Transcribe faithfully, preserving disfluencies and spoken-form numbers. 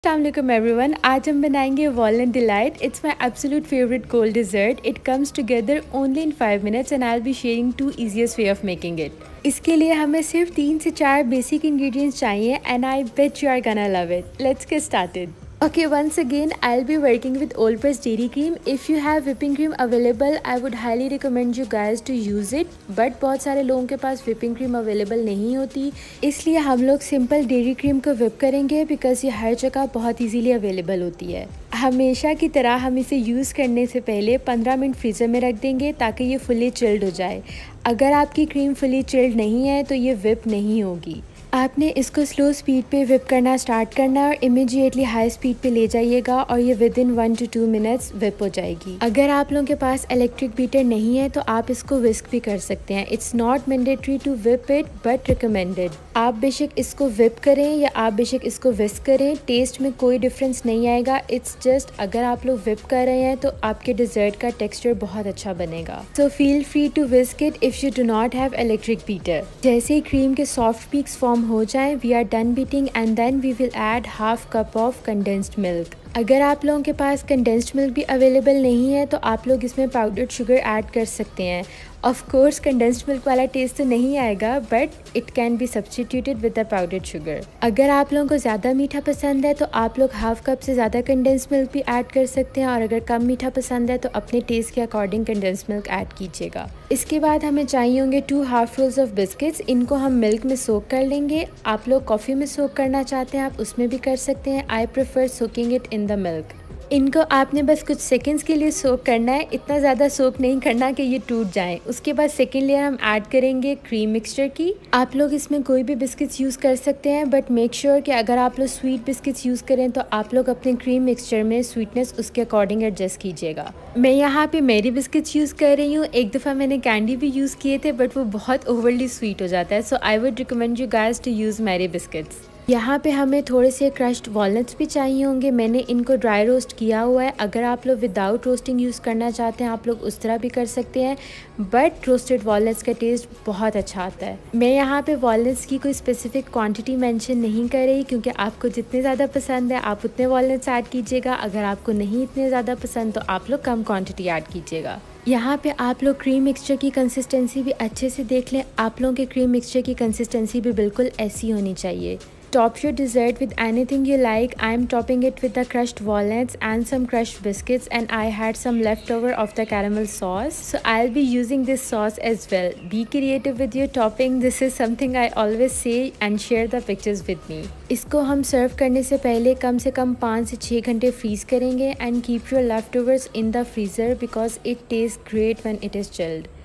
Assalamualaikum everyone. आज हम बनाएंगे walnut delight. It's my absolute favorite cold dessert. It comes together only in five minutes and I'll be sharing two easiest way of making it. इसके लिए हमें सिर्फ तीन से चार बेसिक ingredients चाहिए and I bet you are gonna love it. Let's get started. Okay, once again I'll be working with all pressed dairy cream. If you have whipping cream available, I would highly recommend you guys to use it. But बहुत सारे लोगों के पास whipping cream available नहीं होती, इसलिए हम लोग simple dairy cream को whip करेंगे बिकॉज ये हर जगह बहुत इजीली अवेलेबल होती है. हमेशा की तरह हम इसे यूज़ करने से पहले पंद्रह मिनट फ्रीज़र में रख देंगे ताकि ये फुली चिल्ड हो जाए. अगर आपकी क्रीम फुली चिल्ड नहीं है तो ये whip नहीं होगी. आपने इसको स्लो स्पीड पे whip करना स्टार्ट करना और इमीडिएटली हाई स्पीड पे ले जाइएगा और ये within one to two minutes whip हो जाएगी. अगर आप लोगों के पास इलेक्ट्रिक बीटर नहीं है तो आप इसको विस्क भी कर सकते हैं. It's not mandatory to whip it but recommended. आप बेशक इसको whip करें या आप बेशक इसको विस्क करें, टेस्ट में कोई डिफरेंस नहीं आएगा. इट्स जस्ट अगर आप लोग whip कर रहे हैं तो आपके डिज़र्ट का टेक्सचर बहुत अच्छा बनेगा. So feel free to whisk it if you do not have electric beater. जैसे ही क्रीम के सॉफ्ट पीक्स फॉर्म हो जाए, we are done beating and then we will add half cup of condensed milk. अगर आप लोगों के पास कंडेंस्ड मिल्क भी अवेलेबल नहीं है तो आप लोग इसमें पाउडर्ड शुगर ऐड कर सकते हैं. ऑफ कोर्स कंडेंस्ड मिल्क वाला टेस्ट तो नहीं आएगा but it can be substituted with the powdered sugar. अगर आप लोगों को ज़्यादा मीठा पसंद है तो आप लोग हाफ कप से ज़्यादा कंडेंस्ड मिल्क भी ऐड कर सकते हैं और अगर कम मीठा पसंद है तो अपने टेस्ट के अकॉर्डिंग कंडेंस्ड मिल्क ऐड कीजिएगा. इसके बाद हमें चाहिए होंगे two half rolls of biscuits. इनको हम मिल्क में सोक कर लेंगे. आप लोग कॉफ़ी में सोक करना चाहते हैं आप उसमें भी कर सकते हैं. I prefer soaking it in the milk. इनको आपने बस कुछ सेकंड्स के लिए सोक करना है, इतना ज़्यादा सोक नहीं करना कि ये टूट जाएं. उसके बाद सेकंड लेयर हम ऐड करेंगे क्रीम मिक्सचर की. आप लोग इसमें कोई भी बिस्किट्स यूज़ कर सकते हैं बट मेक श्योर कि अगर आप लोग स्वीट बिस्किट्स यूज़ करें तो आप लोग अपने क्रीम मिक्सचर में स्वीटनेस उसके अकॉर्डिंग एडजस्ट कीजिएगा. मैं यहाँ पे मेरी बिस्किट्स यूज़ कर रही हूँ. एक दफ़ा मैंने कैंडी भी यूज़ किए थे बट वो बहुत ओवरली स्वीट हो जाता है. So I would recommend you guys to use मेरी बिस्किट्स. यहाँ पे हमें थोड़े से क्रश्ड वॉलनट्स भी चाहिए होंगे. मैंने इनको ड्राई रोस्ट किया हुआ है. अगर आप लोग विदाउट रोस्टिंग यूज़ करना चाहते हैं आप लोग उस तरह भी कर सकते हैं बट रोस्टेड वॉलनट्स का टेस्ट बहुत अच्छा आता है. मैं यहाँ पे वॉलनट्स की कोई स्पेसिफिक क्वांटिटी मेंशन नहीं कर रही क्योंकि आपको जितने ज़्यादा पसंद है आप उतने वॉलनट्स ऐड कीजिएगा. अगर आपको नहीं इतने ज़्यादा पसंद तो आप लोग कम क्वान्टिटी ऐड कीजिएगा. यहाँ पे आप लोग क्रीम मिक्सचर की कंसिस्टेंसी भी अच्छे से देख लें. आप लोगों के क्रीम मिक्सचर की कंसिस्टेंसी भी बिल्कुल ऐसी होनी चाहिए. Top your dessert with anything you like. I am topping it with the crushed walnuts and some crushed biscuits and I had some leftover of the caramel sauce. So I'll be using this sauce as well. Be creative with your topping. This is something I always say and share the pictures with me. इसको हम सर्व करने से पहले कम से कम पाँच से छः घंटे फ्रीज़ करेंगे and keep your leftovers in the freezer because it tastes great when it is chilled.